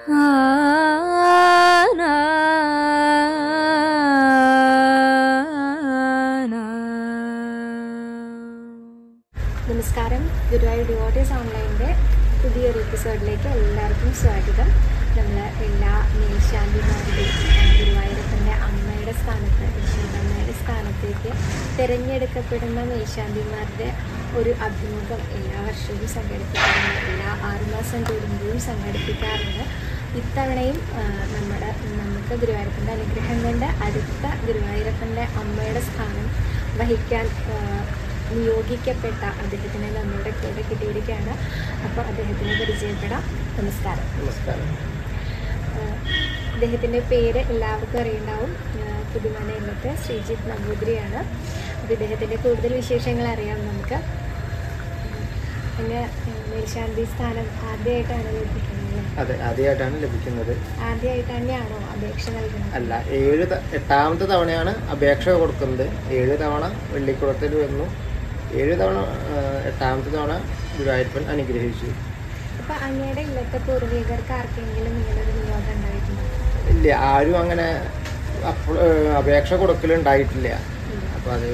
നമസ്കാരം. ഗുരുവായൂർ ഡിവോട്ടീസ് ഓൺലൈൻ്റെ പുതിയൊരു എപ്പിസോഡിലേക്ക് എല്ലാവർക്കും സ്വാഗതം. നമ്മൾ എല്ലാ മേൽശാന്തിമാരുടെയും ഗുരുവായൂരപ്പൻ്റെ അമ്മയുടെ സ്ഥാനത്ത്, അമ്മയുടെ സ്ഥാനത്തേക്ക് തിരഞ്ഞെടുക്കപ്പെടുന്ന മേൽശാന്തിമാരുടെ ഒരു അഭിമുഖം എല്ലാ വർഷവും സംഘടിപ്പിക്കാറുണ്ട്. എല്ലാ 6 മാസം കൂടുമ്പോഴും സംഘടിപ്പിക്കാറുണ്ട്. ഇത്തവണയും നമുക്ക് ഗുരുവായൂരപ്പൻ്റെ അനുഗ്രഹം കൊണ്ട് അടുത്ത ഗുരുവായൂരപ്പൻ്റെ അമ്മയുടെ സ്ഥാനം വഹിക്കാൻ നിയോഗിക്കപ്പെട്ട അദ്ദേഹത്തിനെ നമ്മളുടെ കൂടെ കിട്ടിയിരിക്കുകയാണ്. അപ്പോൾ അദ്ദേഹത്തിനെ പരിചയപ്പെടാം. നമസ്കാരം. നമസ്കാരം. അദ്ദേഹത്തിൻ്റെ പേര് എല്ലാവർക്കും അറിയുണ്ടാവും. പുതുമന ഇല്ലത്തെ ശ്രീജിത്ത് നമ്പൂതിരിയാണ്. അപ്പോൾ ഇദ്ദേഹത്തിൻ്റെ കൂടുതൽ വിശേഷങ്ങൾ അറിയാം നമുക്ക്. പിന്നെ മേൽശാന്തി സ്ഥാനം ആദ്യമായിട്ടാണ് ലഭിക്കുന്നത്? അതെ, ആദ്യമായിട്ടാണ് ലഭിക്കുന്നത്. ആദ്യമായിട്ട് തന്നെയാണോ അപേക്ഷ നൽകുന്നത്? അല്ല, 8ാമത്തെ തവണയാണ് അപേക്ഷ കൊടുക്കുന്നത്. 7 തവണ വെള്ളിക്കുളത്തിൽ വന്നു. 7 തവണ 8ാമത്തെ തവണ ഗുരുവായൂരപ്പൻ അനുഗ്രഹിച്ചു. അപ്പോൾ അങ്ങയുടെ ഇല്ലത്തെ പൂർവികർക്ക് ആർക്കെങ്കിലും ഇങ്ങനൊരു നിയോഗം ഉണ്ടായിട്ടുണ്ടോ? ഇല്ല, ആരും അങ്ങനെ അപേക്ഷ കൊടുക്കലുണ്ടായിട്ടില്ല. അപ്പോൾ അത്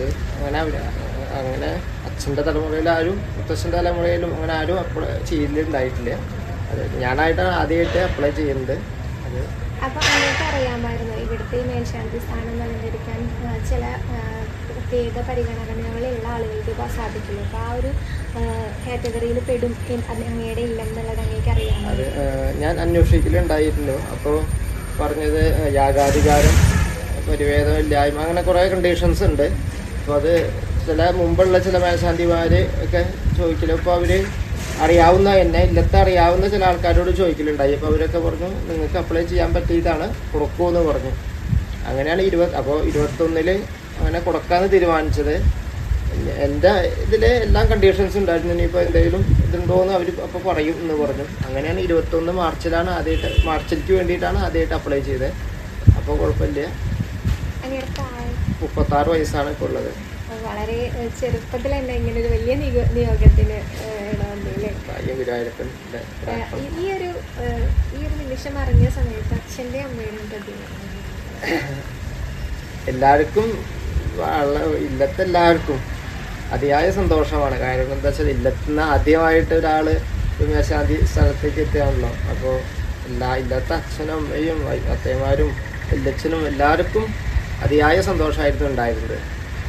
അങ്ങനെ അച്ഛൻ്റെ തലമുറയിലാരും മുത്തച്ഛൻ്റെ തലമുറയിലും അങ്ങനെ ആരും അപ്ലൈ ചെയ്യലുണ്ടായിട്ടില്ല. അത് ഞാനായിട്ടാണ് ആദ്യമായിട്ട് അപ്ലൈ ചെയ്യുന്നത്. അത് അപ്പോൾ അങ്ങോട്ട് അറിയാമായിരുന്നു ഇവിടുത്തെ ഈ മേൽശാന്തി സ്ഥാനം അലങ്കരിക്കാൻ ചില പ്രത്യേക പരിഗണനകളുള്ള ആളുകൾക്ക് ഇപ്പോൾ സാധിക്കുള്ളൂ. അപ്പോൾ ആ ഒരു കാറ്റഗറിയിൽ പെടും അങ്ങയുടെ ഇല്ല എന്നുള്ളത് അങ്ങേക്ക് അറിയാം? അത് ഞാൻ അന്വേഷിക്കലുണ്ടായിരുന്നു. അപ്പോൾ പറഞ്ഞത് യാഗാധികാരം, പരിവേദമില്ലായ്മ, അങ്ങനെ കുറേ കണ്ടീഷൻസ് ഉണ്ട്. അപ്പോൾ അത് മുമ്പുള്ള ചില മേൽശാന്തിമാർ ഒക്കെ ചോദിക്കലും, ഇപ്പോൾ അവർ അറിയാവുന്ന ഇല്ലത്തെ അറിയാവുന്ന ചില ആൾക്കാരോട് ചോദിക്കലുണ്ടായി. അപ്പോൾ അവരൊക്കെ പറഞ്ഞു നിങ്ങൾക്ക് അപ്ലൈ ചെയ്യാൻ പറ്റിയിട്ടാണ് കൊടുക്കുമെന്ന് പറഞ്ഞു. അങ്ങനെയാണ് 21 അങ്ങനെ കൊടുക്കാമെന്ന് തീരുമാനിച്ചത്. എൻ്റെ ഇതിൽ എല്ലാം കണ്ടീഷൻസ് ഉണ്ടായിരുന്നു. ഇനിയിപ്പോൾ എന്തെങ്കിലും ഇതുണ്ടോയെന്ന് അവർ അപ്പോൾ പറയും എന്ന് പറഞ്ഞു. അങ്ങനെയാണ് 21 മാർച്ചിലേക്ക് വേണ്ടിയിട്ടാണ് ആദ്യമായിട്ട് അപ്ലൈ ചെയ്തത്. അപ്പോൾ കുഴപ്പമില്ല. 36 വയസ്സാണ് ഇപ്പോൾ ഉള്ളത്. വളരെ ചെറുപ്പത്തിൽ തന്നെ ഇങ്ങനെ ഒരു വലിയ നിയോഗത്തിന് ഗുരുവായൂരപ്പൻ്റെ ഈ ഒരു നിമിഷം അറിഞ്ഞ സമയത്ത് അച്ഛൻ്റെ അമ്മയുടെയും പ്രതികരണം എല്ലാവർക്കും ഇല്ലത്തെല്ലാവർക്കും അതിയായ സന്തോഷമാണ്. കാരണം എന്താ വെച്ചാൽ ഇല്ലത്തുനിന്ന് ആദ്യമായിട്ട് ഒരാൾ മേൽശാന്തി സ്ഥലത്തേക്ക് എത്തുകയാണല്ലോ. അപ്പോൾ ഇല്ലത്തെ അച്ഛനും അമ്മയും അത്തയമാരും ഇല്ലച്ചനും എല്ലാവർക്കും അതിയായ സന്തോഷമായിരുന്നു ഉണ്ടായിരുന്നത്.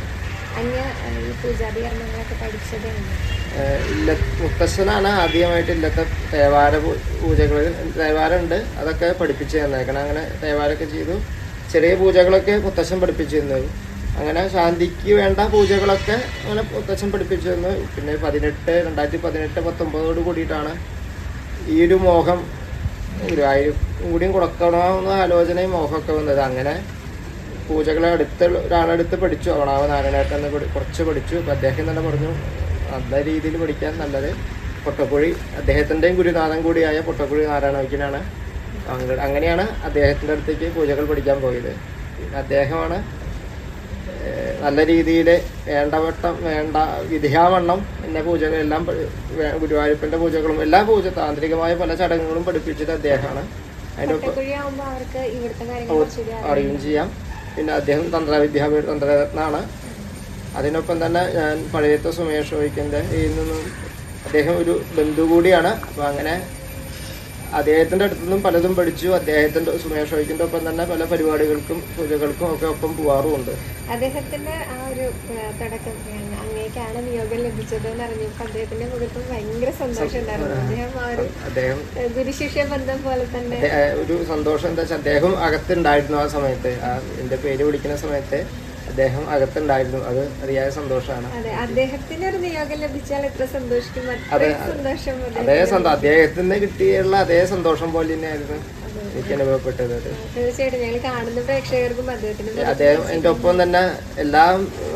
മുത്തശ്ശനാണ് ആദ്യമായിട്ട് ഇല്ലത്തെ തേവാരമുണ്ട് അതൊക്കെ പഠിപ്പിച്ചു തന്നേക്കണം. അങ്ങനെ തേവാരമൊക്കെ ചെയ്തു. ചെറിയ പൂജകളൊക്കെ മുത്തശ്ശൻ പഠിപ്പിച്ചു തന്നു. അങ്ങനെ ശാന്തിക്ക് വേണ്ട പൂജകളൊക്കെ അങ്ങനെ മുത്തശ്ശൻ പഠിപ്പിച്ചു തന്നു. പിന്നെ 2018-19 കൂടിയിട്ടാണ് ഈ ഒരു മോഹം ഗുരുവായൂർ കൂടിയും കൊടുക്കണമെന്ന ആലോചനയും മോഹമൊക്കെ വന്നത്. അങ്ങനെ പൂജകളെ ഒരാളെടുത്ത് പഠിച്ചു. അവണാവ് നാരായണേട്ടൻ കുറച്ച് പഠിച്ചു. അപ്പോൾ അദ്ദേഹം തന്നെ പറഞ്ഞു നല്ല രീതിയിൽ പഠിക്കാൻ നല്ലത് പൊട്ടക്കുഴി അദ്ദേഹത്തിൻ്റെയും ഗുരുനാഥൻ കൂടിയായ പൊട്ടക്കുഴി നാരായണവയ്ക്കനാണ്. അങ്ങനെയാണ് അദ്ദേഹത്തിൻ്റെ അടുത്തേക്ക് പൂജകൾ പഠിക്കാൻ പോയത്. അദ്ദേഹമാണ് നല്ല രീതിയിൽ വേണ്ട വിധിയാവണ്ണം എന്നെ പൂജകളെല്ലാം ഗുരുവായൂരപ്പൻ്റെ പൂജകളും എല്ലാ താന്ത്രികമായ പല ചടങ്ങുകളും പഠിപ്പിച്ചത് അദ്ദേഹമാണ്. അതിനൊപ്പം അറിയുകയും ചെയ്യാം. പിന്നെ അദ്ദേഹം തന്ത്രരത്നാണ്. അതിനൊപ്പം തന്നെ ഞാൻ പഴയത്തെ സുമേഷ് വൈക്കൻ്റെ നിന്നും അദ്ദേഹം ഒരു ബന്ധു കൂടിയാണ്. അപ്പോൾ അങ്ങനെ അദ്ദേഹത്തിൻ്റെ അടുത്തു നിന്നും പലതും പഠിച്ചു. അദ്ദേഹത്തിൻ്റെ സുമേഷ് വൈക്കൻ്റെ ഒപ്പം തന്നെ പല പരിപാടികൾക്കും പൂജകൾക്കും ഒക്കെ ഒപ്പം പോകാറുമുണ്ട്. അദ്ദേഹത്തിൻ്റെ ആ ഒരു തുടക്കം അങ്ങേക്കാണ് നിയോഗം ലഭിച്ചതെന്ന് അറിഞ്ഞപ്പോൾ അദ്ദേഹത്തിൻ്റെ മുഖത്തും ഭയങ്കര സന്തോഷം ഉണ്ടായിരുന്നു. അദ്ദേഹം ഗുരുശിഷ്യ ബന്ധം പോലെ തന്നെ ഒരു സന്തോഷം. എന്താ വെച്ചാൽ അദ്ദേഹം അകത്തുണ്ടായിരുന്നു. ആ സമയത്ത് എൻ്റെ പേര് വിളിക്കുന്ന സമയത്ത് അദ്ദേഹം അകത്തുണ്ടായിരുന്നു. അത് അതിയായ സന്തോഷമാണ്. അദ്ദേഹത്തിന് ഒരു നിയോഗം ലഭിച്ചാൽ എത്ര സന്തോഷിക്കും. അദ്ദേഹത്തിന് കിട്ടിയുള്ള അതേ സന്തോഷം പോലെ തന്നെയായിരുന്നു എനിക്ക് അനുഭവപ്പെട്ടത്. തീർച്ചയായിട്ടും ഞങ്ങൾ കാണുന്ന പ്രേക്ഷകർക്കും അദ്ദേഹം എൻ്റെ ഒപ്പം തന്നെ എല്ലാം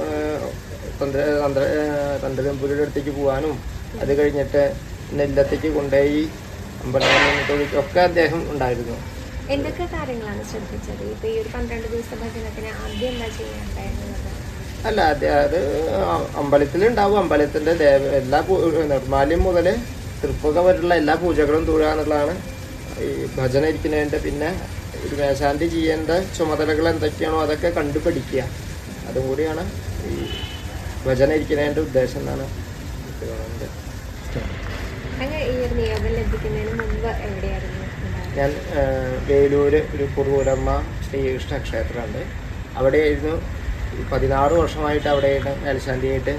തന്ത്രപുരിയുടെ അടുത്തേക്ക് പോകാനും അത് കഴിഞ്ഞിട്ട് ഇല്ലത്തേക്ക് കൊണ്ടുപോയി അമ്പലം ഒക്കെ അദ്ദേഹം ഉണ്ടായിരുന്നു. എന്തൊക്കെ കാര്യങ്ങളാണ് ശ്രദ്ധിച്ചത്? ഇപ്പൊ ഈ ഒരു 12 ദിവസ ഭജനത്തിന് ആദ്യം എന്താ ചെയ്യാനുണ്ടായിരുന്നത്? അല്ല, അത് അമ്പലത്തിലുണ്ടാവും. അമ്പലത്തിന്റെ എല്ലാ നിർമാല്യം മുതൽ തൃപ്പുക വരെയുള്ള എല്ലാ പൂജകളും തൊഴുക എന്നുള്ളതാണ് ഈ ഭജന ഇരിക്കുന്നതിൻ്റെ പിന്നെ ഒരു മേശാന്തി ചെയ്യേണ്ട ചുമതലകൾ എന്തൊക്കെയാണോ അതൊക്കെ കണ്ടു പഠിക്കുക. അതും കൂടിയാണ് ഈ ഭജന ഇരിക്കുന്നതിൻ്റെ ഉദ്ദേശം എന്നാണ് എനിക്ക് തോന്നുന്നത്. ഞാൻ വേലൂർ ഒരു കുറൂരമ്മ ശ്രീകൃഷ്ണ ക്ഷേത്രമുണ്ട്, അവിടെയായിരുന്നു 16 വർഷമായിട്ട് അവിടെയായിട്ട് മേൽശാന്തിയായിട്ട്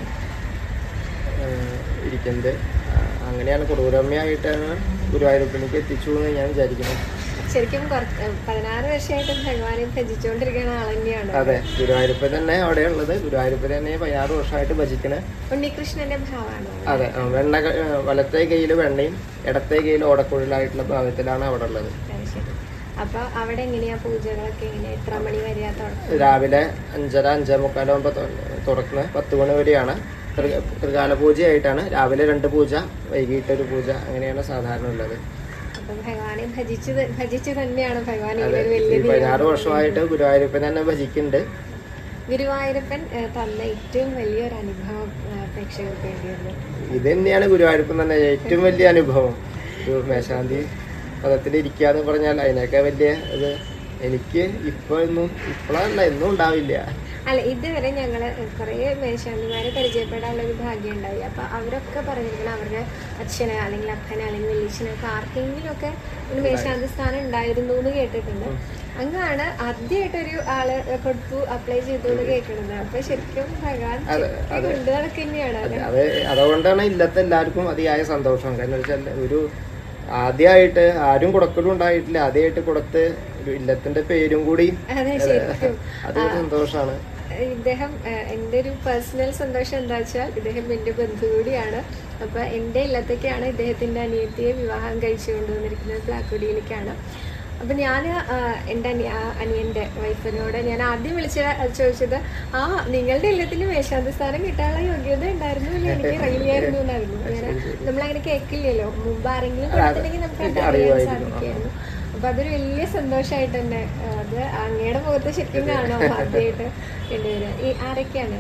ഇരിക്കുന്നത്. അങ്ങനെയാണ് കുറൂരമ്മയായിട്ടാണ് ഗുരുവായൂരപ്പനിക്ക് എത്തിച്ചു എന്ന് ഞാൻ വിചാരിക്കുന്നു. ശരിക്കും 16 വർഷമായിട്ട് ഭഗവാനെ ഭജിച്ചുകൊണ്ടിരിക്കുന്ന ആൾ തന്നെയാണ്. അതെ, ഗുരുവായൂരപ്പൻ തന്നെ അവിടെ ഉള്ളത്. ഗുരുവായൂരപ്പൻ തന്നെ 16 വർഷമായിട്ട് ഭജിക്കണേ. ഉണ്ണികൃഷ്ണന്റെ ഭാവമാണ്. അതെ, വെണ്ണ വലത്തെ കയ്യിൽ വെണ്ണയും ഇടത്തെ കയ്യിൽ ഓടക്കുഴലായിട്ടുള്ള ഭാവത്തിലാണ് അവിടെ ഉള്ളത്. അപ്പൊ അവിടെ എങ്ങനെയാ പൂജകളൊക്കെ എങ്ങനെയാ? എത്ര മണി വരെയാ തുടങ്ങുന്നത്? രാവിലെ 5:30 5:45 ആകുമ്പോൾ തുറക്കുന്നത്. 10 മണി വരെയാണ്. ത്രികാല പൂജയായിട്ടാണ്. രാവിലെ 2 പൂജ, വൈകിട്ട് 1 പൂജ, അങ്ങനെയാണ് സാധാരണ ഉള്ളത്. ഭഗവാനെ ഭജിച്ചു തന്നെയാണ് ഭഗവാൻ 16 വർഷമായിട്ട് ഗുരുവായൂരപ്പൻ തന്നെ ഭജിക്കുന്നുണ്ട്. ഗുരുവായൂരപ്പൻ തന്ന ഏറ്റവും വലിയൊരു അനുഭവം പ്രേക്ഷകർക്ക് വേണ്ടിയിരുന്നു. ഇത് തന്നെയാണ് ഗുരുവായൂരപ്പൻ തന്നെ ഏറ്റവും വലിയ അനുഭവം. ഒരു മേശാന്തി പദത്തിലിരിക്കുക എന്ന് പറഞ്ഞാൽ അതിനൊക്കെ വലിയ ഇത് എനിക്ക് ഇപ്പോഴല്ല എന്നും ഉണ്ടാവില്ല. അല്ല, ഇതുവരെ ഞങ്ങള് കുറേ മേശാന്തിമാരെ പരിചയപ്പെടാനുള്ള ഒരു ഭാഗ്യം ഉണ്ടായി. അപ്പൊ അവരൊക്കെ പറഞ്ഞിരിക്കണം അവരുടെ അച്ഛന് അല്ലെങ്കിൽ അപ്പന് അല്ലെങ്കിൽ വലിയച്ഛനൊക്കെ ആർക്കെങ്കിലും ഒക്കെ ഒരു മേശാന്തി സ്ഥാനം ഉണ്ടായിരുന്നു എന്ന് കേട്ടിട്ടുണ്ട്. അങ്ങാണ് ആദ്യമായിട്ടൊരു ആള് കൊടുത്തു അപ്ലൈ ചെയ്തു എന്ന് കേൾക്കുന്നത്. അപ്പൊ ശരിക്കും ഭഗവാൻ കൊണ്ട് നടക്കുക തന്നെയാണ്. അതുകൊണ്ടാണ് ഇല്ലത്തെ എല്ലാവർക്കും അതിയായ സന്തോഷം. കാരണം വെച്ചാൽ ഒരു ആദ്യമായിട്ട് ആരും കൊടുക്കലും ഉണ്ടായിട്ടില്ല. ആദ്യമായിട്ട് കൊടുത്ത് ഒരു ഇല്ലത്തിന്റെ പേരും കൂടി അതൊരു സന്തോഷമാണ്. ഇദ്ദേഹം എൻ്റെ ഒരു പേഴ്സണൽ സന്തോഷം എന്താ വെച്ചാൽ ഇദ്ദേഹം എൻ്റെ ബന്ധു കൂടിയാണ്. അപ്പൊ എൻ്റെ ഇല്ലത്തേക്കാണ് ഇദ്ദേഹത്തിന്റെ അനിയത്തിയെ വിവാഹം കഴിച്ചു കൊണ്ടുവന്നിരിക്കുന്നത്, പ്ലാക്കുടിയിലേക്കാണ്. അപ്പൊ ഞാൻ എൻ്റെ അനിയന്റെ വൈഫിനോട് ഞാൻ ആദ്യം ചോദിച്ചത് നിങ്ങളുടെ ഇല്ലത്തിന് മേശാന്തി സ്ഥാനം കിട്ടാനുള്ള യോഗ്യത ഉണ്ടായിരുന്നു, എനിക്ക് അറിയില്ലായിരുന്നു എന്നായിരുന്നു. നമ്മളങ്ങനെ കേൾക്കില്ലല്ലോ, മുമ്പ് ആരെങ്കിലും കൊടുത്തിട്ടുണ്ടെങ്കിൽ നമുക്ക് അറിയാൻ സാധിക്കുമായിരുന്നു. അപ്പൊ അതൊരു വലിയ സന്തോഷമായിട്ട് തന്നെ അത് അങ്ങയുടെ മുഖത്ത് ശരിക്കും കാണാം. ആദ്യമായിട്ട് രണ്ടുപേര് ഈ ആരൊക്കെയാണ്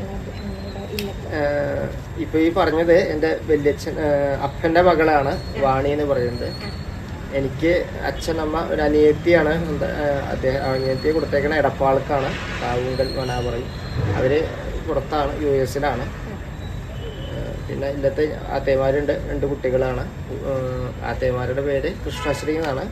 ഇപ്പൊ ഈ പറഞ്ഞത് എൻ്റെ വല്യച്ഛൻ അപ്പന്റെ മകളാണ് വാണി എന്ന് പറയുന്നത്. എനിക്ക് അച്ഛനമ്മ ഒരു അനിയത്തിയാണ്. അദ്ദേഹം അനിയത്തിയെ കൊടുത്തേക്കണ എടപ്പാൾക്കാണ്, കാവുങ്കൽ വനാപറയും. അവര് പുറത്താണ്, US-ലാണ്. പിന്നെ ഇല്ലത്തെ ആത്തേമാരുണ്ട്, 2 കുട്ടികളാണ്. ആത്തേമാരുടെ പേര് കൃഷ്ണശ്രീ എന്നാണ്.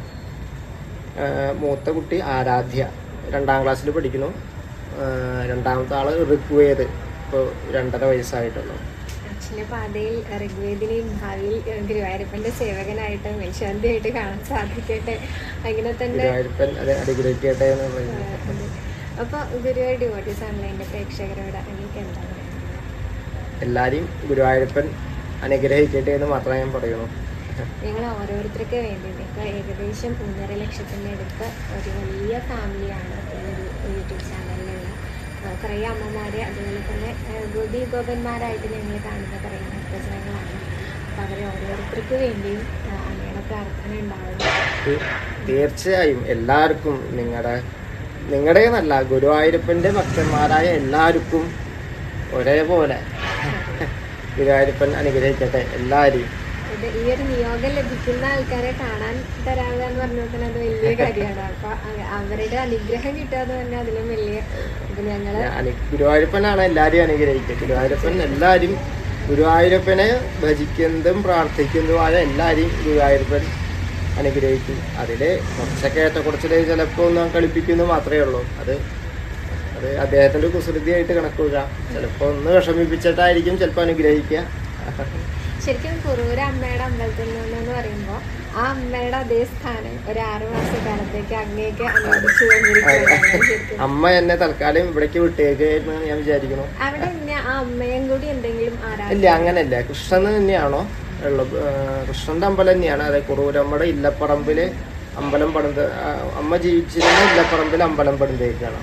മൂത്ത കുട്ടി ആരാധ്യ 2ാം ക്ലാസ്സിൽ പഠിക്കുന്നു. രണ്ടാമത്തെ ആള് ഋഗ്വേദ്, ഇപ്പോൾ 2.5 വയസ്സായിട്ടുള്ളൂ. അച്ഛൻ്റെ പാതയിൽ ഋഗ്വേദിനെയും ഭാവിയിൽ ഗുരുവായൂരപ്പന്റെ സേവകനായിട്ട് മേൽശാന്തിയായിട്ട് കാണാൻ സാധിക്കട്ടെ. അങ്ങനെ തന്നെ അനുഗ്രഹിക്കട്ടെ എന്ന് പറയുന്നത്. അപ്പൊ ഗുരുവായൂർ ഡിവോട്ടീസ് ഓൺലൈൻ്റെ പ്രേക്ഷകരോട് എനിക്ക് എന്താ പറയുന്നത്? എല്ലാരെയും ഗുരുവായൂരപ്പൻ അനുഗ്രഹിക്കട്ടെ എന്ന് മാത്രമേ ഞാൻ പറയുന്നു. ഞങ്ങൾ ഓരോരുത്തർക്ക് വേണ്ടി ഇപ്പോൾ ഏകദേശം 1.5 ലക്ഷത്തിൻ്റെ അടുത്ത് ഒരു വലിയ ഫാമിലിയാണ് ഒരു യൂട്യൂബ് ചാനലിലുള്ള കുറേ അമ്മമാരെ, അതുപോലെ തന്നെ ഗോപന്മാരായിട്ട് ഞങ്ങൾ കാണുന്ന കുറേ ഭക്തജനങ്ങളാണ്. അപ്പം അവരെ ഓരോരുത്തർക്ക് വേണ്ടിയും അങ്ങയുടെ പ്രാർത്ഥന ഉണ്ടാവുന്നു. തീർച്ചയായും എല്ലാവർക്കും നിങ്ങളുടേന്നല്ല, ഗുരുവായൂരപ്പൻ്റെ ഭക്തന്മാരായ എല്ലാവർക്കും ഒരേപോലെ ഗുരുവായൂരപ്പൻ അനുഗ്രഹിക്കട്ടെ എല്ലാവരെയും. ഈ ഒരു നിയോഗം ലഭിക്കുന്ന ആൾക്കാരെ കാണാൻ തരാവുക എന്ന് പറഞ്ഞാൽ തന്നെ അത് വലിയ കാര്യമാണ്. അപ്പൊ അവരുടെ അനുഗ്രഹം കിട്ടാതെ തന്നെ അതിലും വലിയ ഗുരുവായൂരപ്പനാണ് എല്ലാവരെയും അനുഗ്രഹിക്കുക. ഗുരുവായൂരപ്പൻ എല്ലാവരും ഗുരുവായൂരപ്പനെ ഭജിക്കുന്നതും പ്രാർത്ഥിക്കുന്നതുമായ എല്ലാവരെയും ഗുരുവായൂരപ്പൻ അനുഗ്രഹിക്കും. അതില് കുറച്ചൊക്കെ ഏറ്റക്കുറച്ചില് ചിലപ്പോൾ ഒന്ന് കളിപ്പിക്കുന്നു മാത്രമേ ഉള്ളൂ. അത് അദ്ദേഹത്തിന്റെ കുസൃതിയായിട്ട് കണക്കൂടാം. ചിലപ്പോൾ ഒന്ന് വിഷമിപ്പിച്ചിട്ടായിരിക്കും ചിലപ്പോൾ അനുഗ്രഹിക്കുക. ശരിക്കും കുറൂർ അമ്മയുടെ അമ്പലത്തിൽ നിന്നെന്ന് പറയുമ്പോൾ ആ അമ്മയുടെ അതേ സ്ഥാനം ഒരു 6 മാസക്കാലത്തേക്ക് അങ്ങേക്ക് അനുവദിച്ചു കൊണ്ടിരിക്കുകയാണ്. അമ്മ എന്നെ തൽക്കാലം ഇവിടേക്ക് വിട്ടേക്കായിരുന്നു ഞാൻ വിചാരിക്കുന്നു. അവിടെ ആ അമ്മയും കൂടി എന്തെങ്കിലും ഇല്ല, അങ്ങനെയല്ല. കൃഷ്ണൻ തന്നെയാണോ ഉള്ളത്? കൃഷ്ണന്റെ അമ്പലം തന്നെയാണ്. അതെ, കുറൂരമ്മയുടെ ഇല്ലപ്പറമ്പില് അമ്പലം പണിത്, അമ്മ ജീവിച്ചിരുന്ന ഇല്ലപ്പറമ്പിൽ അമ്പലം പണിതേക്കാണ്.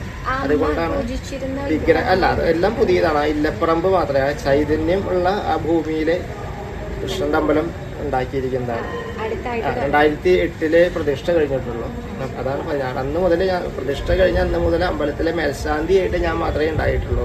അതുകൊണ്ടാണ് അല്ല, എല്ലാം പുതിയതാണ്. ഇല്ലപ്പറമ്പ് മാത്രമേ ചൈതന്യം ഉള്ള ആ ഭൂമിയിലെ കൃഷ്ണന്റെ അമ്പലം ഉണ്ടാക്കിയിരിക്കുന്നതാണ്. 2008 പ്രതിഷ്ഠ കഴിഞ്ഞിട്ടുള്ളൂ. അതാണ് 16. അന്ന് മുതൽ ഞാൻ പ്രതിഷ്ഠ കഴിഞ്ഞ അന്ന് മുതൽ അമ്പലത്തിലെ മേൽശാന്തിയായിട്ട് ഞാൻ മാത്രമേ ഉണ്ടായിട്ടുള്ളൂ.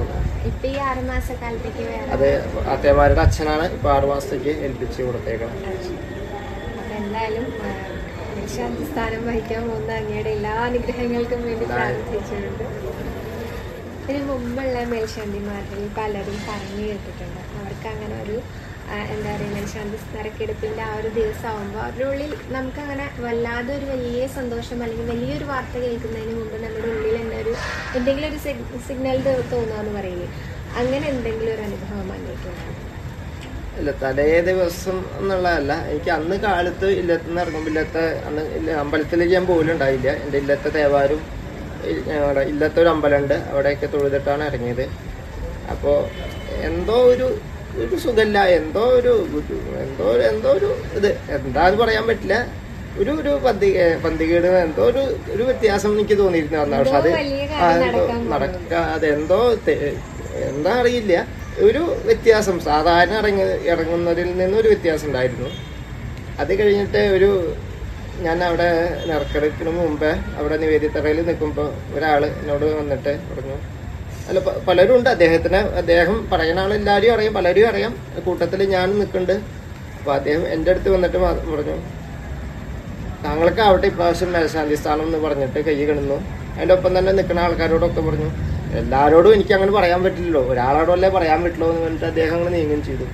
അത് ആത്തേമാരുടെ അച്ഛനാണ് ഇപ്പൊ 6 മാസത്തേക്ക് ഏൽപ്പിച്ച് കൊടുത്തേക്കണം. എന്തായാലും മേൽശാന്തി സ്ഥാനം വഹിക്കാൻ പോകുന്ന അങ്ങയുടെ എല്ലാ അനുഗ്രഹങ്ങൾക്കും വേണ്ടി പ്രാർത്ഥിച്ചിട്ടുണ്ട്. ഇതിന് മുമ്പുള്ള മേൽശാന്തിമാരിൽ പലരും പറഞ്ഞു കേട്ടിട്ടുണ്ട് അവർക്ക് അങ്ങനെ ഒരു എന്താ പറയുക മേൽശാന്തി നറുക്കെടുപ്പിൻ്റെ ആ ഒരു ദിവസമാകുമ്പോൾ അവരുടെ ഉള്ളിൽ നമുക്കങ്ങനെ വല്ലാതെ ഒരു വലിയ സന്തോഷം അല്ലെങ്കിൽ വലിയൊരു വാർത്ത കേൾക്കുന്നതിന് മുമ്പ് നമ്മുടെ ഉള്ളിൽ തന്നെ ഒരു എന്തെങ്കിലും ഒരു സിഗ്നൽ തോന്നുകയെന്ന് പറയില്ലേ, അങ്ങനെ എന്തെങ്കിലും ഒരു അനുഭവം വന്നിട്ടുണ്ടോ? ഇല്ല, തലേ ദിവസം എന്നുള്ളതല്ല. എനിക്ക് അന്ന് കാലത്ത് ഇല്ലത്തുനിന്ന് ഇറങ്ങുമ്പോൾ അന്ന് അമ്പലത്തിലേക്ക് ഞാൻ പോലുണ്ടായില്ല. എൻ്റെ ഇല്ലത്തെ ദേവാരും ഞങ്ങളുടെ ഇല്ലത്തെ ഒരു അമ്പലമുണ്ട്, അവിടെയൊക്കെ തൊഴുതിട്ടാണ് ഇറങ്ങിയത്. അപ്പോൾ എന്തോ ഒരു സുഖമില്ല, എന്തോ ഒരു ഇത് എന്താന്ന് പറയാൻ പറ്റില്ല. ഒരു പന്തികേട് എന്തോ ഒരു വ്യത്യാസം എനിക്ക് തോന്നിയിരുന്നു അന്ന്. പക്ഷെ അത് അതെന്തോ എന്താ അറിയില്ല, ഒരു വ്യത്യാസം സാധാരണ ഇറങ്ങുന്നതിൽ നിന്നൊരു വ്യത്യാസം ഉണ്ടായിരുന്നു. അത് കഴിഞ്ഞിട്ട് ഞാൻ അവിടെ നറുക്കെടുപ്പിന് മുമ്പേ അവിടെ നിവേദിത്തറയിൽ നിൽക്കുമ്പോൾ ഒരാൾ എന്നോട് വന്നിട്ട് പറഞ്ഞു, അല്ല പലരും ഉണ്ട് അദ്ദേഹം പറയുന്ന ആളെല്ലാവരും അറിയാം, പലരും അറിയാം, കൂട്ടത്തിൽ ഞാൻ നിൽക്കുന്നുണ്ട്. അപ്പോൾ അദ്ദേഹം എൻ്റെ അടുത്ത് വന്നിട്ട് പറഞ്ഞു, താങ്കൾക്ക് അവിടെ ഇപ്രാവശ്യം മേൽശാന്തി സ്ഥാനം എന്ന് പറഞ്ഞിട്ട് കൈ കിടന്നു. അതിൻ്റെ ഒപ്പം തന്നെ നിൽക്കുന്ന ആൾക്കാരോടൊക്കെ പറഞ്ഞു, എല്ലാരോടും എനിക്ക് അങ്ങനെ പറയാൻ പറ്റില്ലല്ലോ, ഒരാളോടല്ലേ പറയാൻ പറ്റുള്ളൂ എന്ന് പറഞ്ഞിട്ട് അദ്ദേഹം അങ്ങനെ നീങ്ങുകയും ചെയ്തു.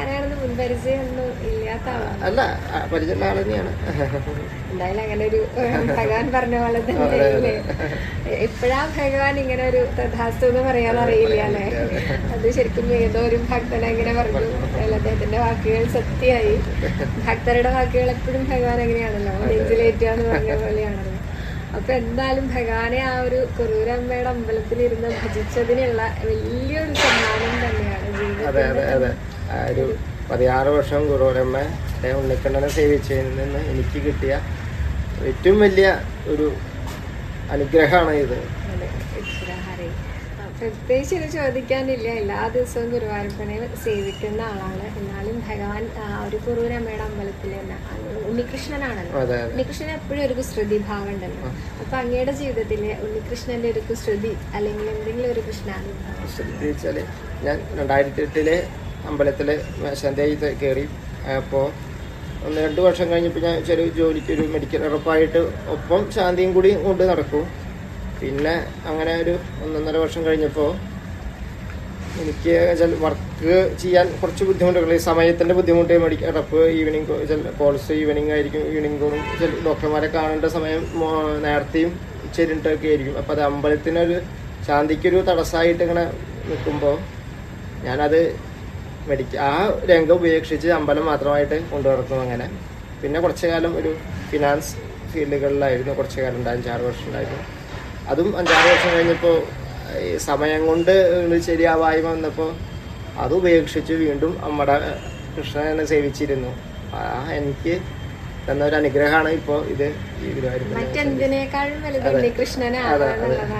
അല്ല, പരിചയമുള്ള ആൾ തന്നെയാണ്. എന്തായാലും അങ്ങനെ ഒരു ഭഗവാൻ പറഞ്ഞ പോലെ തന്നെ എപ്പോഴാ ഭഗവാൻ ഇങ്ങനെ ഒരു തഥാസ്തു എന്ന് പറയാനറിയില്ല അല്ലേ. അത് ശരിക്കും ഏതോ ഒരു ഭക്തൻ എങ്ങനെ പറഞ്ഞു, അദ്ദേഹത്തിന്റെ വാക്കുകൾ സത്യമായി. ഭക്തരുടെ വാക്കുകൾ എപ്പോഴും ഭഗവാൻ എങ്ങനെയാണല്ലോ, നെഞ്ചിലേറ്റുക എന്ന് പറഞ്ഞ പോലെയാണല്ലോ. അപ്പൊ എന്തായാലും ഭഗവാനെ ആ ഒരു കുറൂരമ്മയുടെ അമ്പലത്തിലിരുന്ന് ഭജിച്ചതിനുള്ള വലിയൊരു സമ്മാനം തന്നെയാണ് ജീവിതത്തിൽ. 16 വർഷം കുറൂരമ്മ ഉണ്ണിക്കണ്ണനെ സേവിച്ചതിൽ നിന്ന് എനിക്ക് കിട്ടിയ ഏറ്റവും വലിയ ഒരു അനുഗ്രഹമാണ് ഇത്. പ്രത്യേകിച്ച് ഇത് ചോദിക്കാനില്ല, എല്ലാ ദിവസവും ഗുരുവായൂരപ്പനെ സേവിക്കുന്ന ആളാണ്. എന്നാലും ഭഗവാൻ ഒരു കുറൂരമ്മയുടെ അമ്പലത്തിൽ തന്നെ ഉണ്ണികൃഷ്ണനാണല്ലോ. ഉണ്ണികൃഷ്ണൻ എപ്പോഴും ഒരു കുസൃതി ഭാവം ഉണ്ടല്ലോ. അപ്പൊ അങ്ങയുടെ ജീവിതത്തില് ഉണ്ണികൃഷ്ണന്റെ ഒരു കുസൃതി അല്ലെങ്കിൽ എന്തെങ്കിലും ഒരു കൃഷ്ണാനുഭവം? വെച്ചാല് ഞാൻ 2008 അമ്പലത്തില് മേൽശാന്തിയായി കയറി. അപ്പോൾ 1-2 വർഷം കഴിഞ്ഞപ്പോൾ ഞാൻ ചെറിയ ജോലിക്ക് ഒരു മെഡിക്കൽ ഉറപ്പായിട്ട് ഒപ്പം ശാന്തിയും കൂടി കൊണ്ട് നടക്കും. പിന്നെ അങ്ങനെ ഒരു 1.5 വർഷം കഴിഞ്ഞപ്പോൾ എനിക്ക് വർക്ക് ചെയ്യാൻ കുറച്ച് ബുദ്ധിമുട്ടുകൾ, ഈ സമയത്തിൻ്റെ ബുദ്ധിമുട്ട്, medical rep evening calls evening ആയിരിക്കും, ഈവനിങ് കോളും ഡോക്ടർമാരെ കാണേണ്ട സമയം നേരത്തെയും ചെരിട്ടൊക്കെ ആയിരിക്കും. അപ്പോൾ അത് അമ്പലത്തിനൊരു ശാന്തിക്കൊരു തടസ്സമായിട്ട് ഇങ്ങനെ നിൽക്കുമ്പോൾ ഞാനത് ആ രംഗം ഉപേക്ഷിച്ച് അമ്പലം മാത്രമായിട്ട് കൊണ്ടു നടക്കും. അങ്ങനെ പിന്നെ കുറച്ചു കാലം ഒരു ഫിനാൻസ് ഫീൽഡുകളിലായിരുന്നു കുറച്ചു കാലം, 5-6 വർഷം ഉണ്ടായിരുന്നു. അതും 5-6 വർഷം കഴിഞ്ഞപ്പോൾ ഈ സമയം കൊണ്ട് ശരിയാവായ്മ വന്നപ്പോൾ അത് ഉപേക്ഷിച്ച് വീണ്ടും നമ്മുടെ കൃഷ്ണനെ സേവിച്ചിരുന്നു. എനിക്ക് തന്ന ഒരു അനുഗ്രഹമാണ് ഇപ്പോൾ ഇത്. ഈ മറ്റെന്തിനേക്കാളും വലുത് കൃഷ്ണനാണ്.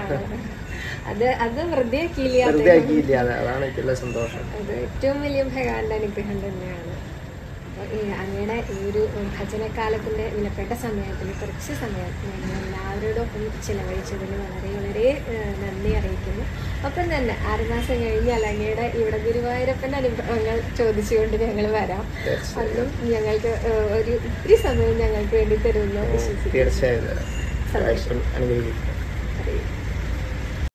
അത് വെറുതെ ആക്കിയില്ല, അതാണ് എനിക്കുള്ള സന്തോഷം. അത് ഏറ്റവും വലിയ ഭഗവാന്റെ അനുഗ്രഹം തന്നെയാണ്. അങ്ങയുടെ ഈ ഒരു ഭജനക്കാലത്തിന്റെ വിലപ്പെട്ട സമയത്തിന് കുറച്ച് സമയം ഞങ്ങൾ എല്ലാവരോടൊപ്പം ചിലവഴിച്ചതിന് വളരെ വളരെ നന്ദി അറിയിക്കുന്നു. ഒപ്പം തന്നെ 6 മാസം കഴിഞ്ഞാൽ അങ്ങയുടെ ഇവിടെ ഗുരുവായൂരപ്പന്റെ അനുഭവങ്ങൾ ചോദിച്ചുകൊണ്ട് ഞങ്ങൾ വരാം. അന്നും ഞങ്ങൾക്ക് ഒരു ഇത്തിരി സമയം ഞങ്ങൾക്ക് വേണ്ടി തരുമെന്ന് വിശ്വസിക്കുന്നു. തീർച്ചയായും.